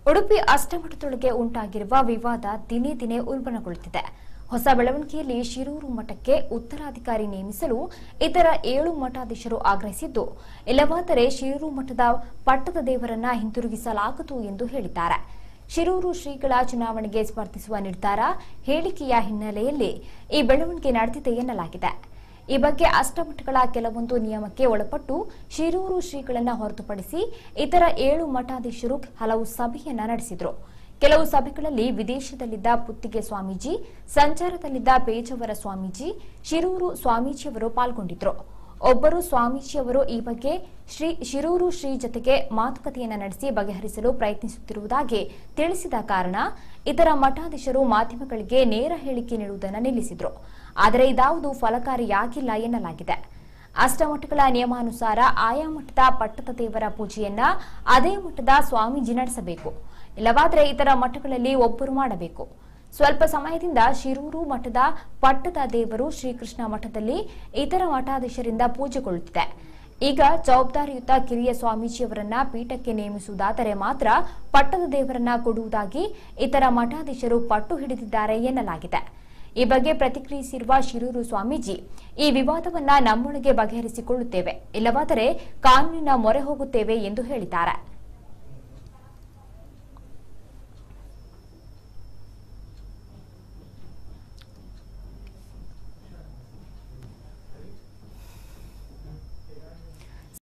ಉಡುಪಿ ಅಷ್ಟಮಠದೊಳಗೆ ಉಂಟಾಗಿರುವ ವಿವಾದ ದಿನೇ ದಿನೇ ಉಲ್ಬಣಗೊಳ್ಳುತ್ತಿದೆ. ಹೊಸ ಬೆಳವಣಿಗೆಯಲ್ಲಿ ಶಿರೂರು ಮಠಕ್ಕೆ ಉತ್ತರಾಧಿಕಾರಿ ನೇಮಿಸಲು ಇತರ 7 ಮಠಾಧೀಶರು ಆಗ್ರಹಿಸಿದ್ದು, ಇಲ್ಲವಾದರೆ ಶಿರೂರು ಮಠದ ಪಟ್ಟದ ದೇವರನ್ನ ಹಿಂತಿರುಗಿಸಲಾಗುವುದು ಎಂದು ಹೇಳಿದ್ದಾರೆ. ಶಿರೂರು ಶ್ರೀಗಳ ಚುನಾವಣೆಗೆ ಸ್ಪರ್ಧಿಸುವ ನಿರ್ಧಾರ ಹೇಳಿಕೆಯ ಹಿನ್ನೆಲೆಯಲ್ಲಿ ಈ ಬೆಳವಣಿಗೆ ನಡೆದಿದೆ ಎನ್ನಲಾಗಿದೆ. ಈ ಬಗ್ಗೆ ಅಷ್ಟಮಠಗಳ ಕೆಲವೊಂದು ನಿಯಮಕ್ಕೆ ಒಳಪಟ್ಟು ಶಿರೂರು ಶ್ರೀಗಳನ್ನು ಹೊರತುಪಡಿಸಿ ಇತರ 7 ಮಠಾಧೀಶರು ಹಲವು ಸಭೆಯನ್ನ ನಡೆಸಿದರು. ಕೆಲವು ಸಭೆಗಳಲ್ಲಿ ವಿದೇಶದಲ್ಲಿದ್ದ ಪುತ್ತಿಗೆ ಸ್ವಾಮೀಜಿ, ಸಂಚಾರದಲ್ಲಿದ್ದ ಪೇಜಾವರ ಸ್ವಾಮೀಜಿ, ಶಿರೂರು ಸ್ವಾಮೀಜಿಯವರು ಪಾಲ್ಗೊಂಡಿದ್ದರು. ಒಬ್ಬರು ಸ್ವಾಮೀಜಿಯವರು ಈ ಬಗ್ಗೆ ಶಿರೂರು ಶ್ರೀ ಜತೆಗೆ ಮಾತುಕತೆಯನ್ನ ನಡೆಸಿ ಬಗೆಹರಿಸಲು ಪ್ರಯತ್ನಿಸುತ್ತಿರುವುದಾಗಿ ತಿಳಿಸಿದ ಕಾರಣ ಇತರ ಮಠಾಧೀಶರು ಮಾಧ್ಯಮಗಳಿಗೆ ನೇರ ಹೇಳಿಕೆ ನೀಡುವುದನ್ನು ನಿಲ್ಲಿಸಿದರು. ಆದರೆ ಇದಾವುದು ಫಲಕಾರಿಯಾಗಿಲ್ಲ ಎನ್ನಲಾಗಿದೆ. ಅಷ್ಟಮಠಗಳ ನಿಯಮಾನುಸಾರ ಆಯಾ ಮಠದ ಪಟ್ಟದ ದೇವರ ಪೂಜೆಯನ್ನ ಅದೇ ಮಠದ ಸ್ವಾಮೀಜಿ ನಡೆಸಬೇಕು, ಇಲ್ಲವಾದರೆ ಇತರ ಮಠಗಳಲ್ಲಿ ಒಬ್ಬರು ಮಾಡಬೇಕು. ಸ್ವಲ್ಪ ಸಮಯದಿಂದ ಶಿರೂರು ಮಠದ ಪಟ್ಟದ ದೇವರು ಶ್ರೀಕೃಷ್ಣ ಮಠದಲ್ಲಿ ಇತರ ಮಠಾಧೀಶರಿಂದ ಪೂಜೆಗೊಳ್ಳುತ್ತಿದೆ. ಈಗ ಜವಾಬ್ದಾರಿಯುತ ಕಿರಿಯ ಸ್ವಾಮೀಜಿಯವರನ್ನ ಪೀಠಕ್ಕೆ ನೇಮಿಸುವುದಾದರೆ ಮಾತ್ರ ಪಟ್ಟದ ದೇವರನ್ನ ಕೊಡುವುದಾಗಿ ಇತರ ಮಠಾಧೀಶರು ಪಟ್ಟು ಹಿಡಿದಿದ್ದಾರೆ ಎನ್ನಲಾಗಿದೆ. ಈ ಬಗ್ಗೆ ಪ್ರತಿಕ್ರಿಯಿಸಿರುವ ಶಿರೂರು ಸ್ವಾಮೀಜಿ, ಈ ವಿವಾದವನ್ನ ನಮ್ಮೊಳಗೆ ಬಗೆಹರಿಸಿಕೊಳ್ಳುತ್ತೇವೆ, ಇಲ್ಲವಾದರೆ ಕಾನೂನಿನ ಮೊರೆ ಹೋಗುತ್ತೇವೆ ಎಂದು ಹೇಳಿದ್ದಾರೆ.